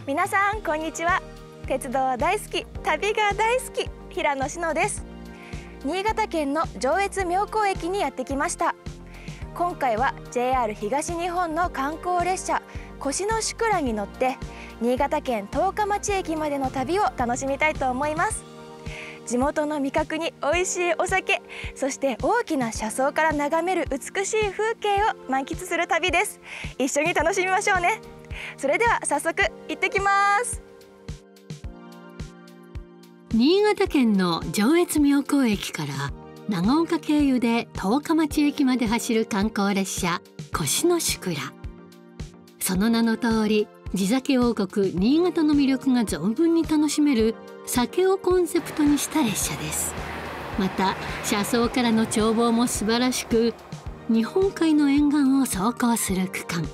皆さんこんにちは。鉄道大好き、旅が大好き、平野志乃です。新潟県の上越妙高駅にやってきました。今回は JR 東日本の観光列車越の宿儺に乗って新潟県十日町駅までの旅を楽しみたいと思います。地元の味覚に美味しいお酒、そして大きな車窓から眺める美しい風景を満喫する旅です。一緒に楽しみましょうね。それでは早速行ってきます。 新潟県の上越妙高駅から長岡経由で十日町駅まで走る観光列車越の宿儺。その名の通り、地酒王国新潟の魅力が存分に楽しめる酒をコンセプトにした列車です。また車窓からの眺望も素晴らしく、日本海の沿岸を走行する区間。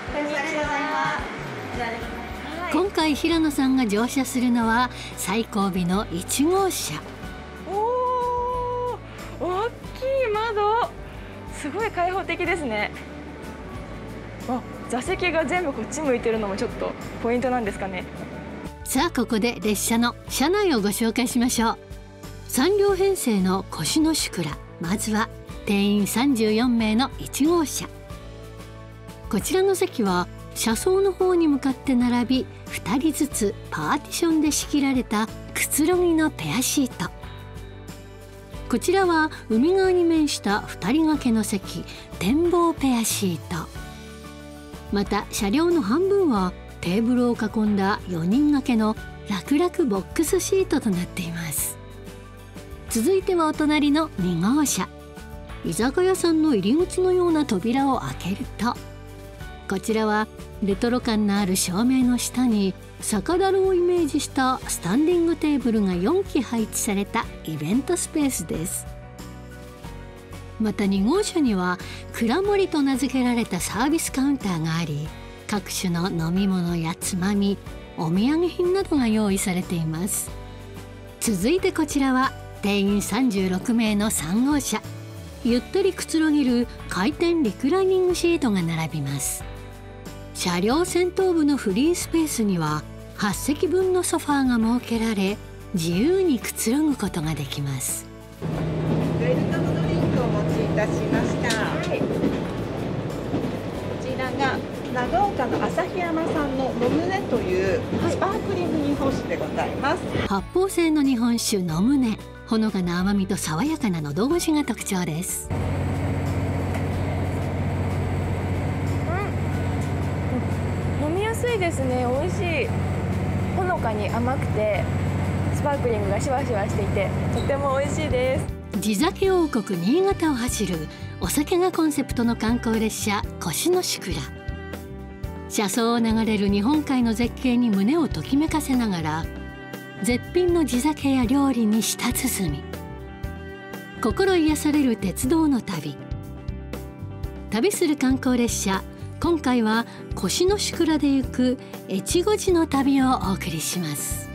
今回平野さんが乗車するのは最後尾の1号車。 おー、大きい窓、すごい開放的ですね。あ、座席が全部こっち向いてるのもちょっとポイントなんですかね。 さあここで列車の車内をご紹介しましょう。3両編成の越の宿儺。まずは定員34名の1号車。こちらの席は車窓の方に向かって並び、2人ずつパーティションで仕切られたくつろぎのペアシート。こちらは海側に面した2人掛けの席、展望ペアシート。また車両の半分はテーブルを囲んだ4人掛けの楽々ボックスシートとなっています。続いてはお隣の2号車。居酒屋さんの入り口のような扉を開けると、こちらはレトロ感のある照明の下に酒樽をイメージしたスタンディングテーブルが4基配置されたイベントスペースです。また2号車には蔵盛と名付けられたサービスカウンターがあり、各種の飲み物やつまみ、お土産品などが用意されています。続いてこちらは定員36名の3号車。ゆったりくつろげる回転リクライニングシートが並びます。車両先頭部のフリースペースには8席分のソファーが設けられ、自由にくつろぐことができます。 ウェルカムドリンクをお持ちいたしました、はい、こちらが長岡の旭山産のノムネというスパークリング日本酒でございます。 発泡性の日本酒ノムネ、ほのかな甘みと爽やかな喉越しが特徴です。 飲みやすいですね。美味しい。ほのかに甘くてスパークリングがシュワシュワしていてとても美味しいです。 地酒王国新潟を走るお酒がコンセプトの観光列車越の宿儺。車窓を流れる日本海の絶景に胸をときめかせながら、絶品の地酒や料理に舌鼓、心癒される鉄道の旅。旅する観光列車、今回は越の宿儺で行く越後寺の旅をお送りします。